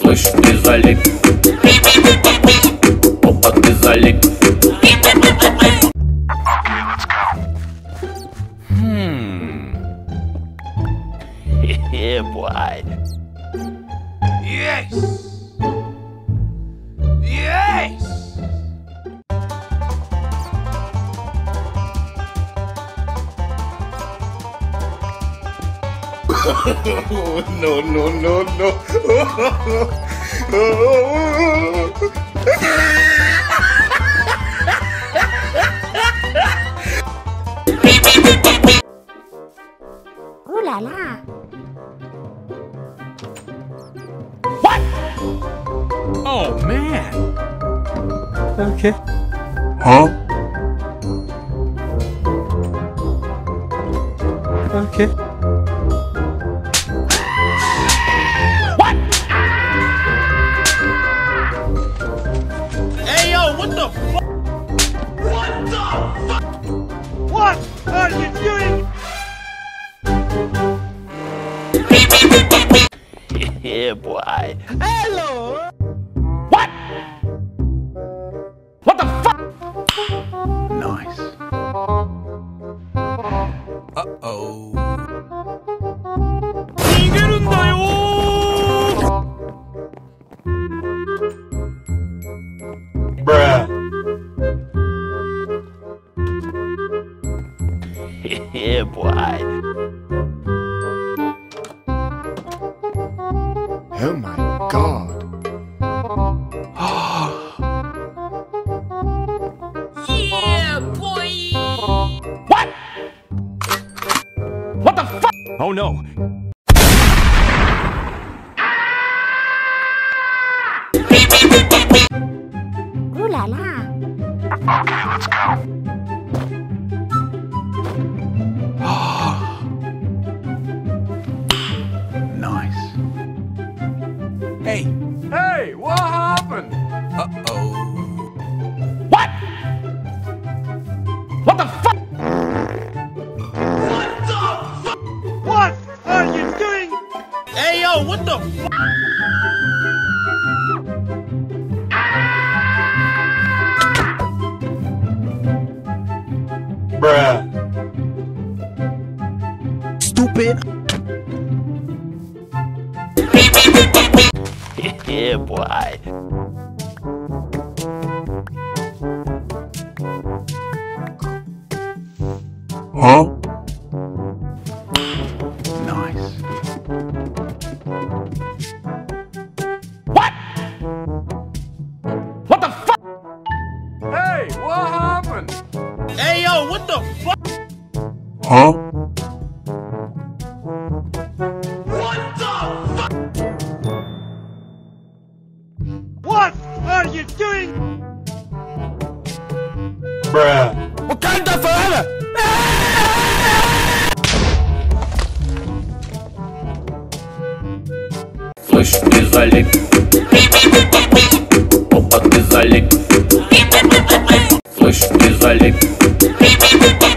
Слышь, ты залип. Опа, ты залип. Okay, let's go. Yeah, boy. Yes! Yes! No, no, no, no. Ooh la la. What? Oh, man! Okay. Huh? Okay. What? Hey, yo, what the fuck? What the fuck? What are you doing? Yeah, boy. Hello! What? What the fuck? Nice. Uh-oh. 逃げるんだよー Bruh. Yeah, boy. Oh my god. Yeah, boy! What? What the fuck? Oh no! Ooh la la. Okay, let's go. Nice. Hey! Hey! What happened? Uh-oh. What? What the fuck? What the fuck? What are you doing? Hey, yo, what the fuck? Bruh. Stupid. Yeah, boy. Huh? Nice. What? What the fuck? Hey, what happened? Hey, yo, what the fuck? Huh? What the fuck? What are you doing? Bruh. Wakanda forever! Слышь, ты залип. Опа, ты залип. Слышь, ты залип.